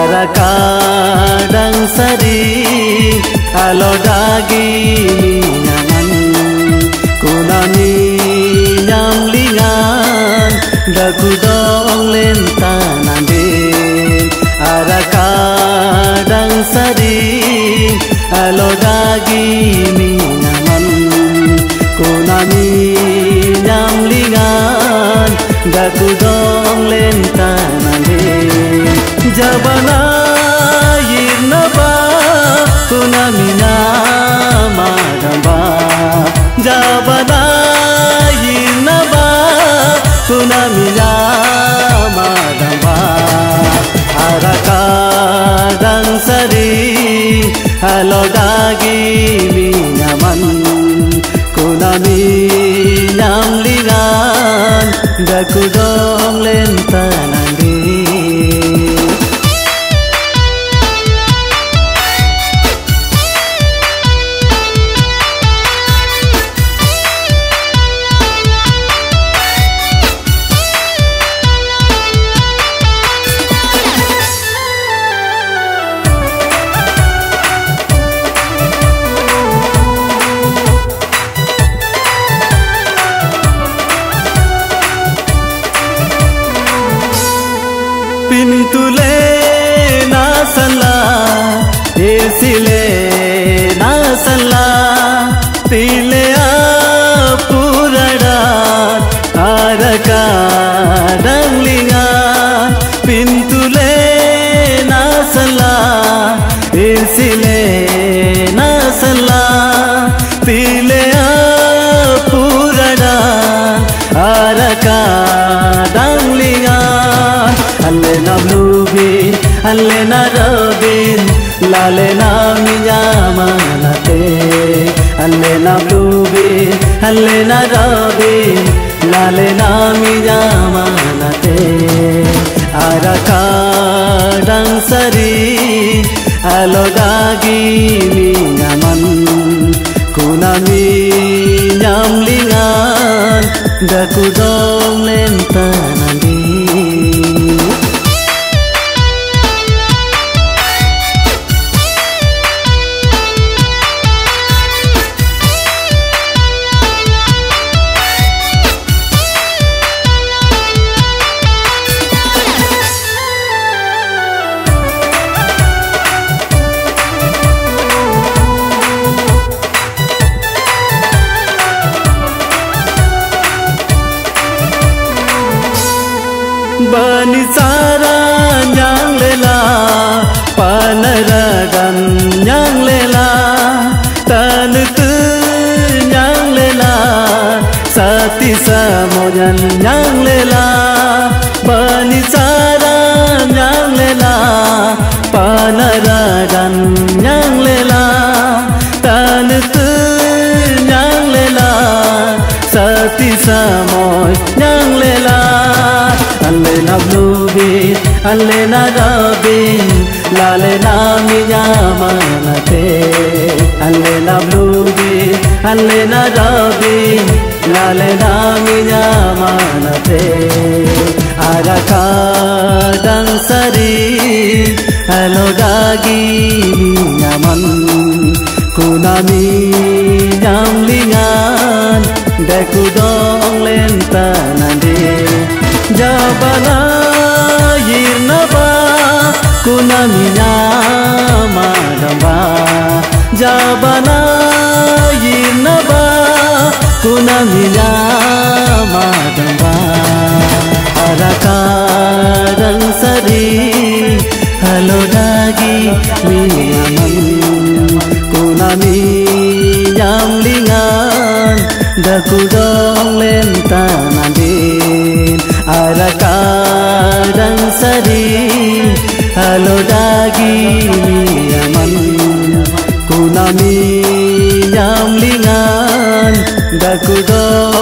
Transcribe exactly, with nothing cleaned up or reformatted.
Arakadang sari alo dagi nyaman kunani nyamlingan daku dong lentanan din Arakadang sari alo dagi nyaman kunani nyamlingan daku dong lentanan din Jabana yirnaba kunamina madamba Jabana yirnaba kunamina madamba Arakadang sari halo dagi minyaman kunami nyamlingan daku dong lentanan di Pintule nasala esile nasala tile apurada araka danglinga pintule nasala esile nasala tile apurada araka danglinga Allena blubin, allena robin, lalena minyamanate. Allena blubin, allena robin, lalena minyamanate. Arakadang sari, alo dagi minyaman, kunami nyamlingan, daku dong lentanan di. Bani sara nyang lela panaragan nyang lela tanutu nyang lela sati samoyan nyang lela Bani sara nyang lela panaragan nyang lela tanutu nyang lela sati samoy nyang lela Allena blubin, allena robin, lalena minyamanate. Allena blubin, allena robin, lalena minyamanate. Arakadang sari, halo dagi minyaman, kunami nyamlingan, daku dong lentanan di. Jabana yirnaba kunaminya madamba Jabana yirnaba kunaminya madamba Arakadang sari halo dagi minyaman kunami nyamlingan daku dong lentanan din Arakadang sari halo dagi minyaman kunami nyamlingan daku dong